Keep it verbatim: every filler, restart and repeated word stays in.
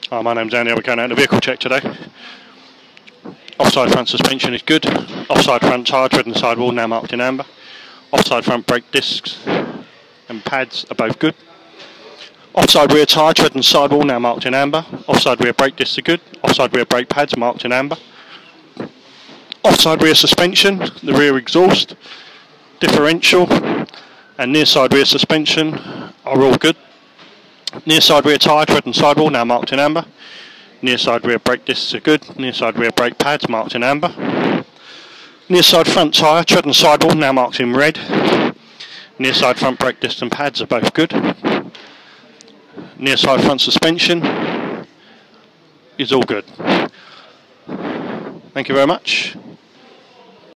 Hi, my name's Andy. We're going out the vehicle check today. Offside front suspension is good. Offside front tyre, tread and sidewall now marked in amber. Offside front brake discs and pads are both good. Offside rear tyre, tread and sidewall now marked in amber. Offside rear brake discs are good. Offside rear brake pads marked in amber. Offside rear suspension, the rear exhaust, differential and near side rear suspension are all good. Near side rear tyre, tread and sidewall now marked in amber. Near side rear brake discs are good. Near side rear brake pads marked in amber. Near side front tyre, tread and sidewall now marked in red. Near side front brake discs and pads are both good. Near side front suspension is all good. Thank you very much.